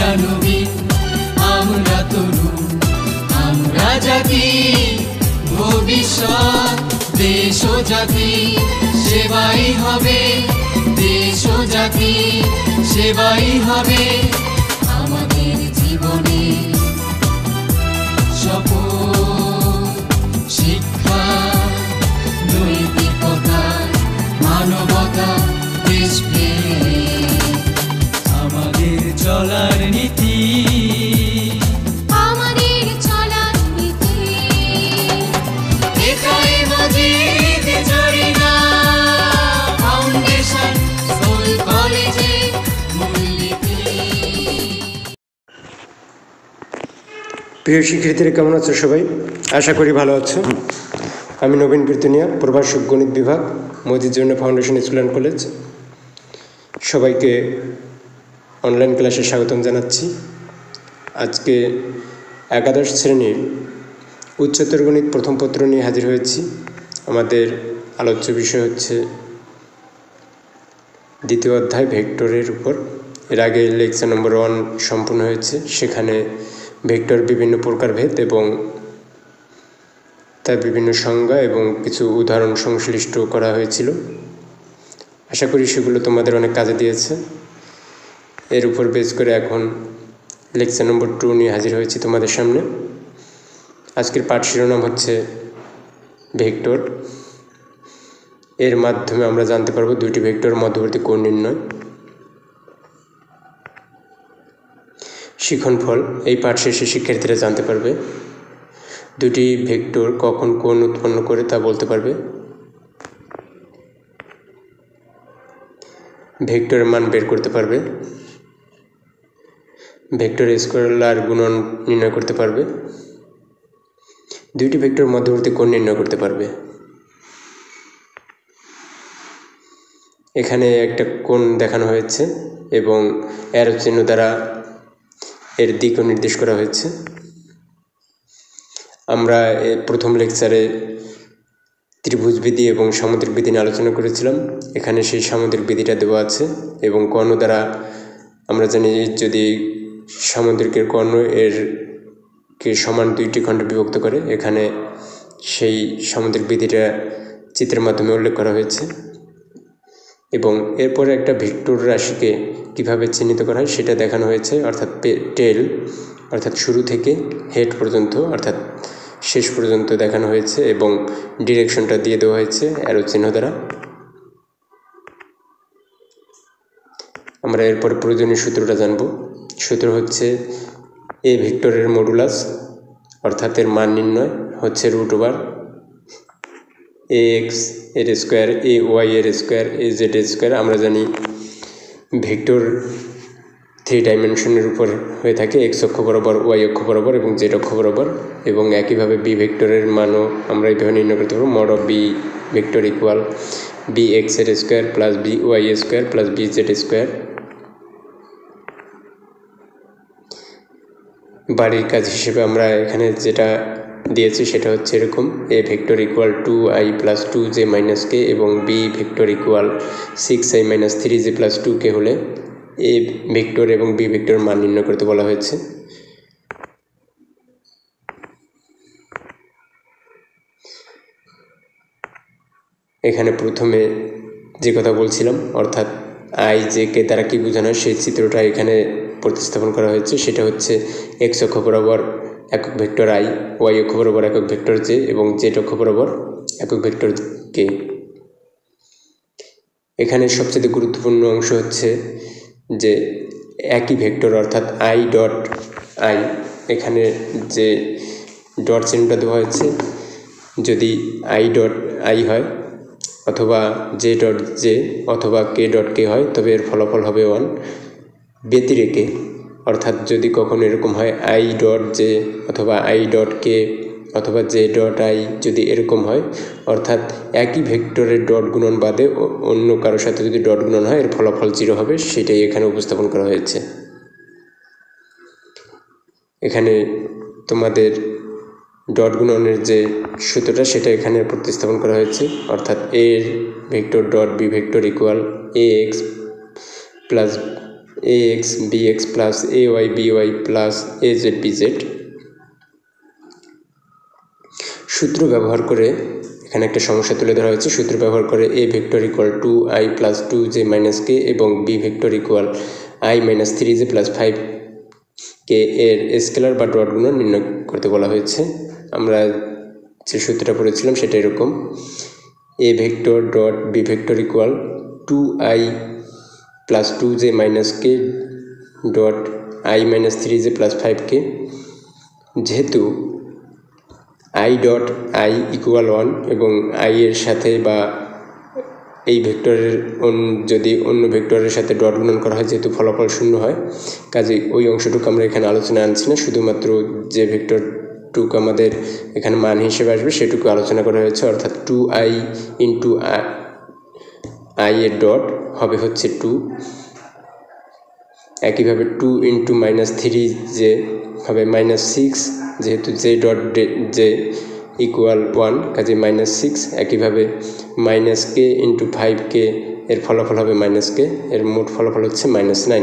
নবীন, আমরা তরুণ, আমরা জাতি, ভবিষ্যৎ দেশ ও জাতি সেবাই হবে, দেশ ও জাতি সেবাই হবে আমাদের জীবনে শপথ। শিক্ষা, নৈতিকতা, মানবতা, দেশপ্রেম আমাদের চলার নীতি, আমাদের চলার নীতি। একাই মজিদ জরিনা ফাউন্ডেশন স্কুল কলেজে মূলনীতি। প্রিয় শিক্ষার্থীরা, কেমন আছো সবাই? আশা করি ভালো আছো। আমি নবীন কীর্তনিয়া, প্রভাষক গণিত বিভাগ, Majid Zarina foundation school and college. সবাইকে অনলাইন ক্লাসে স্বাগতম জানাচ্ছি। আজকে একাদশ শ্রেণীর উচ্চতর গণিত প্রথম পত্র নিয়ে হাজির হয়েছি। আমাদের আলোচ্য বিষয় হচ্ছে দ্বিতীয় অধ্যায় ভেক্টরের উপর। এর আগে লেকচার নম্বর 1 সম্পূর্ণ হয়েছে। সেখানে ভেক্টর বিভিন্ন প্রকারভেদ এবং তার বিভিন্ন সংজ্ঞা এবং কিছু উদাহরণ সংশ্লিষ্ট করা হয়েছিল। আশা করি সেগুলো তোমাদের অনেক কাজে দিয়েছে। এর উপর বেস করে এখন লেকচার নম্বর 2 নিয়ে হাজির হয়েছি তোমাদের সামনে। আজকের পাঠ শিরোনাম হচ্ছে ভেক্টর। এর মাধ্যমে আমরা জানতে পারবো দুইটি ভেক্টর মধ্যবর্তী কোণ নির্ণয়। শিক্ষণফল, এই পাঠ শেষে শিক্ষার্থীরা জানতে পারবে দুটি ভেক্টর কখন কোণ উৎপন্ন করে তা বলতে পারবে। ভেক্টরের মান বের করতে পারবে। ভেক্টর স্কেলার গুণন নির্ণয় করতে পারবে। দুইটি ভেক্টর মধ্যবর্তী কোণ নির্ণয় করতে পারবে। এখানে একটা কোণ দেখানো হয়েছে এবং অ্যারো চিহ্ন দ্বারা এর দিকও নির্দেশ করা হয়েছে। আমরা প্রথম লেকচারে ত্রিভুজ বিধি এবং সামুদ্রিক বিধি নিয়ে আলোচনা করেছিলাম। এখানে সেই সামুদ্রিক বিধিটা দেওয়া আছে এবং কর্ণ দ্বারা আমরা জানি যদি সামুদ্রিকের কর্ণ কে সমান দুইটি খণ্ডে বিভক্ত করে, এখানে সেই সামুদ্রিক বিধিটা চিত্রের মাধ্যমে উল্লেখ করা হয়েছে। এবং এরপরে একটা ভেক্টর রাশিকে কিভাবে চিহ্নিত করা হয় সেটা দেখানো হয়েছে, অর্থাৎ টেল অর্থাৎ শুরু থেকে হেড পর্যন্ত অর্থাৎ শেষ পর্যন্ত দেখানো হয়েছে এবং ডিরেকশনটা দিয়ে দেওয়া হয়েছে অ্যারো চিহ্ন দ্বারা। আমরা এরপরে প্রয়োজনীয় সূত্রটা জানব। সূত্র হচ্ছে এ ভেক্টরের মডুলাস অর্থাৎ এর মান নির্ণয় হচ্ছে √ax এর স্কোয়ার, ay এর স্কোয়ার, az এর স্কোয়ার। আমরা জানি ভেক্টর 3 ডাইমেনশনের উপর হয়ে থাকে, এক্স অক্ষ বরাবর, ওয়াই অক্ষ বরাবর এবং জেড অক্ষ বরাবর। এবং একইভাবে বি ভেক্টরের মানও আমরা এইভাবে নির্ণয় করতে পারবো। Mod of B vector equal B X এর স্কোয়ার প্লাস বি ওয়াই এর square plus B Z square. বাড়ির কাজ হিসেবে আমরা এখানে যেটা দিয়েছি সেটা হচ্ছে এরকম: A vector equal 2i plus 2j minus K এবং B vector equal 6i minus 3j plus 2k হলে এ ভেক্টর এবং বি ভেক্টরের মান নির্ণয় করতে বলা হয়েছে। এখানে প্রথমে যে কথা বলছিলাম অর্থাৎ আই জে কে দ্বারা কি বোঝানো হয় সেই চিত্রটা এখানে প্রতিস্থাপন করা হয়েছে। সেটা হচ্ছে এক্স অক্ষ বরাবর একক ভেক্টর আই, ওয়াই অক্ষ বরাবর একক ভেক্টর জে এবং জেড অক্ষ বরাবর একক ভেক্টর কে। এখানে সবচেয়ে গুরুত্বপূর্ণ অংশ হচ্ছে যে একই ভেক্টর অর্থাৎ আই ডট আই, এখানে যে ডট চিহ্নটা দেওয়া হয়েছে যদি আই ডট আই হয় অথবা জে ডট জে অথবা কে ডট কে হয় তবে এর ফলাফল হবে 1। ব্যতিরেকে অর্থাৎ যদি কখনো এরকম হয় আই ডট জে অথবা আই ডট কে অথবা জে ডট আই, যদি এরকম হয় অর্থাৎ একই ভেক্টরের ডট গুণন বাদে অন্য কারোর সাথে যদি ডট গুণন হয় এর ফলাফল 0 হবে, সেটাই এখানে উপস্থাপন করা হয়েছে। এখানে তোমাদের ডট গুণনের যে সূত্রটা সেটা এখানে প্রতিস্থাপন করা হয়েছে, অর্থাৎ এর vector dot B vector equal A X plus ax bx plus ay by plus az bz। সূত্র ব্যবহার করে এখানে একটা সমস্যা তুলে ধরা হয়েছে। সূত্র ব্যবহার করে a vector equal 2i plus 2j minus k এবং b vector equal i minus 3j plus 5k এর স্কেলার বা ডট গুণন নির্ণয় করতে বলা হয়েছে। আমরা যে সূত্রটা পড়েছিলাম সেটা এরকম: a vector dot b vector equal 2i plus 2j minus k dot i minus 3j plus 5k। যেহেতু i ডট i ইকুয়াল 1 এবং i এর সাথে বা এই ভেক্টরের যদি অন্য ভেক্টরের সাথে ডট গুণন করা হয়, যেহেতু ফলাফল শূন্য হয়, কাজে ওই অংশটুকু আমরা এখানে আলোচনা আনছি না। শুধুমাত্র যে ভেক্টরটুকু আমাদের এখানে মান হিসেবে আসবে সেটুকু আলোচনা করা হয়েছে, অর্থাৎ 2i ইন্টু i এর ডট হবে হচ্ছে 2। একইভাবে 2 ইন্টু মাইনাস 3j হবে মাইনাস 6, যেহেতু j ডট j ইকুয়াল 1 কাজে মাইনাস 6। একইভাবে মাইনাস k ইন্টু 5k এর ফলাফল হবে মাইনাস k, এর মোট ফলাফল হচ্ছে মাইনাস 9।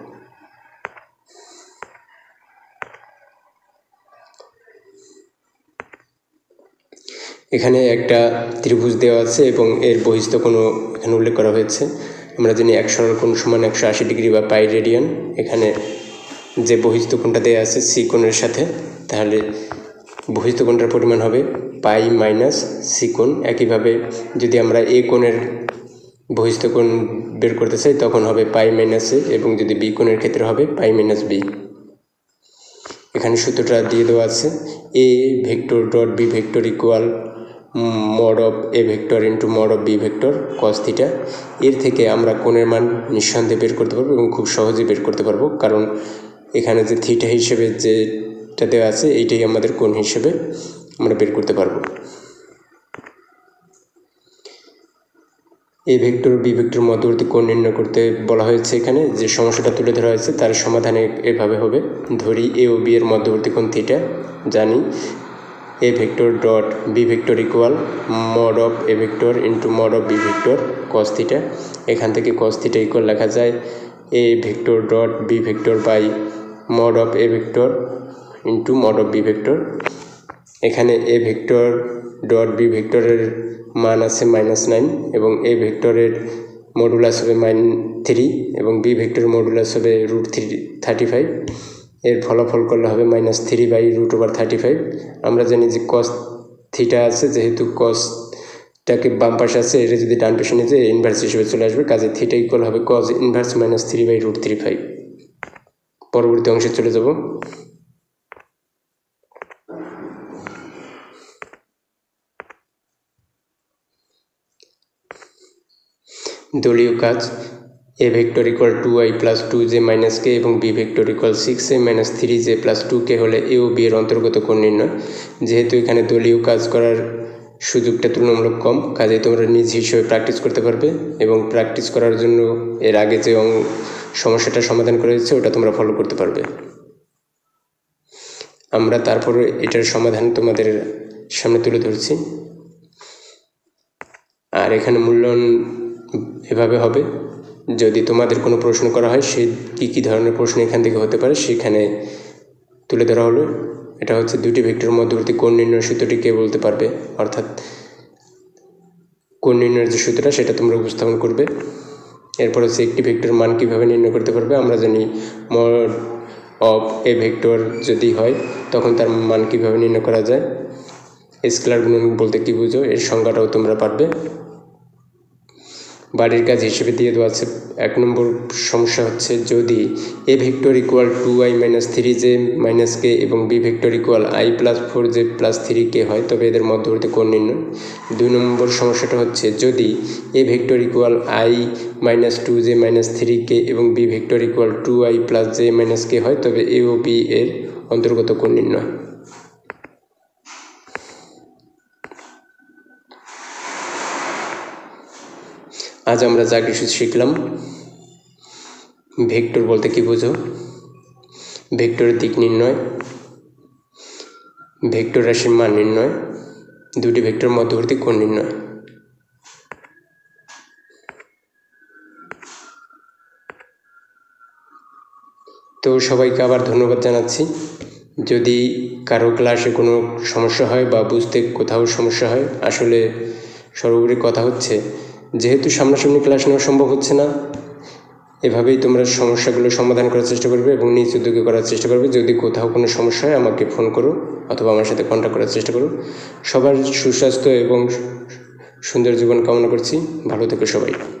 এখানে একটা ত্রিভুজ দেওয়া আছে এবং এর বহিস্থ কোণ এখানে উল্লেখ করা হয়েছে। আমরা জানি এক সরল কোণ সমান 180 ডিগ্রি বা পাই রেডিয়ান। এখানে যে বহিস্থ কোণটা দেওয়া আছে সি কোণের সাথে, তাহলে বহিস্থ কোণটার পরিমাণ হবে পাই মাইনাস সি কোণ। একইভাবে যদি আমরা এ কোণের বহিস্থ কোণ বের করতে চাই তখন হবে পাই মাইনাস এ, এবং যদি বি কোণের ক্ষেত্রে হবে পাই মাইনাস বি। এখানে সূত্রটা দিয়ে দেওয়া আছে A vector dot B vector equal mod of A vector into mod of B vector cos theta. এর থেকে আমরা কোণের মান নিঃসন্দেহে বের করতে পারবো এবং খুব সহজেই বের করতে পারবো, কারণ এখানে যে থিটা হিসেবে যেটা দেওয়া আছে এইটাই আমাদের কোণ হিসেবে আমরা বের করতে পারবো। এ ভেক্টর বি ভেক্টর মধ্যবর্তী কোণ নির্ণয় করতে বলা হয়েছে। এখানে যে সমস্যাটা তুলে ধরা হয়েছে তার সমাধানে এভাবে হবে: ধরি এ ও বি এর মধ্যবর্তী কোণ থিটা, জানি A vector dot B vector equal mod of A vector into mod of B vector cos theta. এখান থেকে কস থিটা ইকুয়াল লেখা যায় A vector dot B vector by mod of A vector into mod of B vector. এখানে A vector dot B ভেক্টরের মান আছে -9 এবং এ ভেক্টরের মডুলাস হবে -3 এবং বি ভেক্টরের মডুলাস হবে √35। এর ফলাফল করলে হবে -3/√35। আমরা জানি যে কস থিটা আছে, যেহেতু কসটাকে বাম পাশে আছে, এটা যদি ডান পাশে নিয়ে যায় ইনভার্স হিসেবে চলে আসবে, কাজে থিটা ইকুয়াল হবে কস ইনভার্স -3/√35। পরবর্তী অংশে চলে যাব। দলীয় কাজ: A vector equal 2i plus 2j minus k এবং B vector equal 6a minus 3j plus 2k হলে এ ও বি এর অন্তর্গত কোণ নির্ণয়। যেহেতু এখানে দলীয় কাজ করার সুযোগটা তুলনামূলক কম, কাজে তোমরা নিজ হিসেবে প্র্যাকটিস করতে পারবে এবং প্র্যাকটিস করার জন্য এর আগে যে সমস্যাটা সমাধান করা হয়েছে ওটা তোমরা ফলো করতে পারবে। আমরা তারপরে এটার সমাধান তোমাদের সামনে তুলে ধরছি। আর এখানে মূল্যায়ন এভাবে হবে: যদি তোমাদের কোনো প্রশ্ন করা হয় সে কী ধরনের প্রশ্ন এখান থেকে হতে পারে সেখানে তুলে ধরা হলো। এটা হচ্ছে দুটি ভেক্টরের মধ্যবর্তী কোণ নির্ণয়ের সূত্রটি কে বলতে পারবে, অর্থাৎ কোণ নির্ণয়ের যে সূত্রটা সেটা তোমরা উপস্থাপন করবে। এরপর হচ্ছে একটি ভেক্টর মান কীভাবে নির্ণয় করতে পারবে। আমরা জানি মড অফ এ ভেক্টর যদি হয় তখন তার মান কীভাবে নির্ণয় করা যায়। স্কেলার গুণন বলতে কী বুঝো এর সংজ্ঞাটাও তোমরা পারবে। বাড়ির কাজ হিসেবে দিয়ে দেওয়া আছে 1 নম্বর সমস্যা হচ্ছে যদি A vector equal 2i minus 3j minus k এবং B vector equal i plus 4j plus 3k হয় তবে এদের মধ্যবর্তী কোণ নির্ণয়। 2 নম্বর সমস্যাটা হচ্ছে যদি A vector equal i minus 2j minus 3k এবং B vector equal 2i plus j minus k হয় তবে এ ও বি এর অন্তর্গত কোণ নির্ণয়। আজ আমরা যা কিছু শিখলাম: ভেক্টর বলতে কি বোঝো, ভেক্টরের দিক নির্ণয়, ভেক্টর রাশির মান নির্ণয়, দুটি ভেক্টর মধ্যবর্তী কোণ নির্ণয়। তো সবাইকে আবার ধন্যবাদ জানাচ্ছি। যদি কারো ক্লাসে কোনো সমস্যা হয় বা বুঝতে কোথাও সমস্যা হয়, আসলে সর্বোপরি কথা হচ্ছে যেহেতু সামনাসামনি ক্লাস নেওয়া সম্ভব হচ্ছে না, এভাবেই তোমরা সমস্যাগুলো সমাধান করার চেষ্টা করবে এবং নিজ উদ্যোগে করার চেষ্টা করবে। যদি কোথাও কোনো সমস্যা হয় আমাকে ফোন করো অথবা আমার সাথে কন্ট্যাক্ট করার চেষ্টা করো। সবার সুস্বাস্থ্য এবং সুন্দর জীবন কামনা করছি। ভালো থেকো সবাই।